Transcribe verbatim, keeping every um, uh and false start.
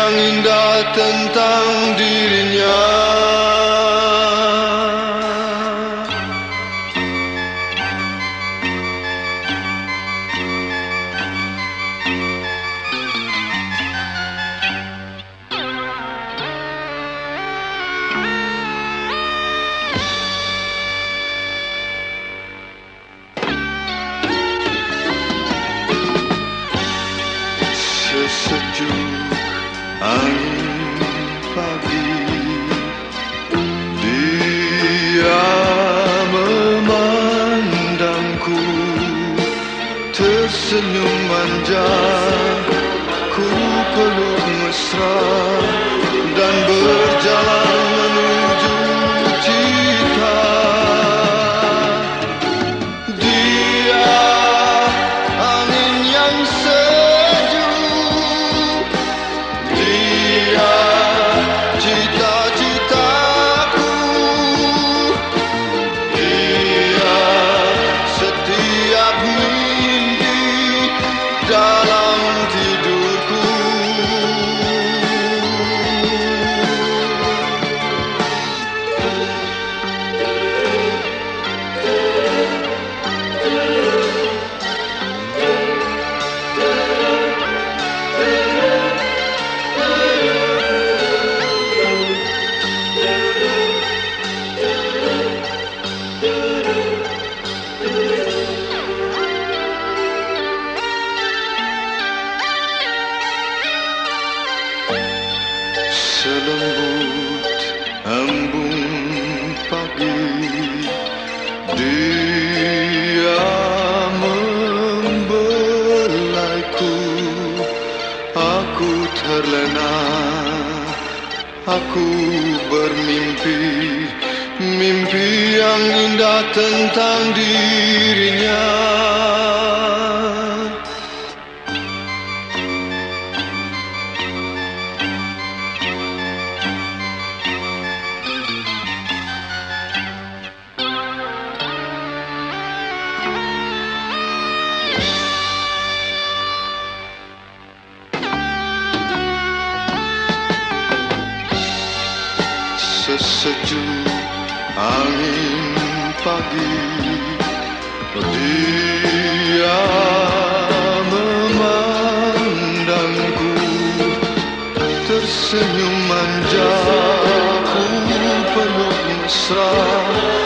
yang indah tentang dirinya. Sesejuk angin pagi, dia memandangku, tersenyum manja, ku peluk mesra dan berjalan menuju cita. Dia angin yang cita-citaku, dia setiap mimpi dalam tidurku. Selembut embun pagi, dia membelaiku. Aku terlena, aku bermimpi, mimpi yang indah tentang dirinya. Sesejuk angin pagi, dia memandangku, tersenyum manja, ku peluk mesra